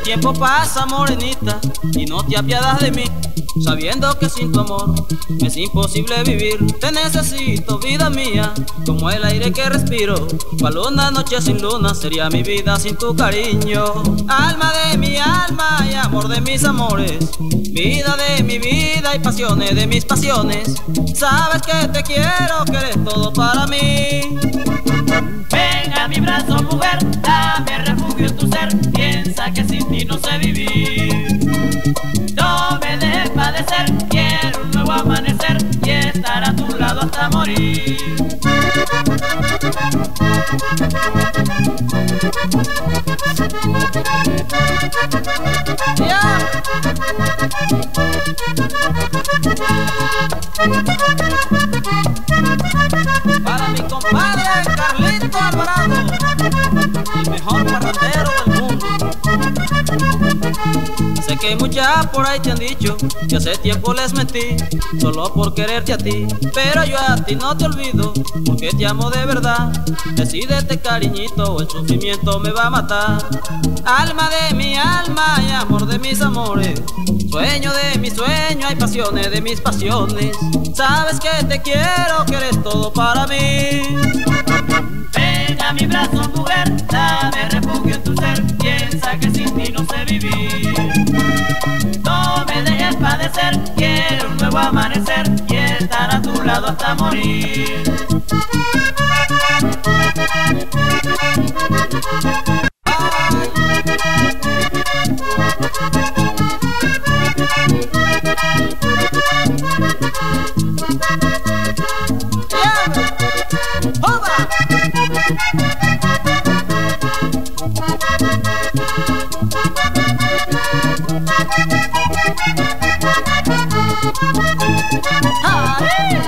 tiempo pasa, morenita, y no te apiadas de mí, sabiendo que sin tu amor me es imposible vivir. Te necesito, vida mía, como el aire que respiro. Cual una noche sin luna sería mi vida sin tu cariño. Alma de mi alma y amor de mis amores, vida de mi vida y pasiones de mis pasiones. Sabes que te quiero, que eres todo para mí. Ven a mi brazo, mujer, dame refugio en tu ser. Piensa que sin ti no sé vivir. No me dejes padecer, quiero un nuevo amanecer y estar a tu lado hasta morir. Para mi compadre Carlito Alvarado, el mejor parrandero del mundo. Sé que muchas por ahí te han dicho que hace tiempo les mentí, solo por quererte a ti, pero yo a ti no te olvido, porque te amo de verdad. Decídete, cariñito, o el sufrimiento me va a matar. Alma de mi alma y amor de mis amores, sueño de mi sueño y pasiones de mis pasiones. Sabes que te quiero, que eres todo para mí. Ven a mi brazo, mujer, dame refugio en tu ser. Piensa que sin ti no sé vivir. No me dejes padecer, quiero un nuevo amanecer y estar a tu lado hasta morir. ¡Ay!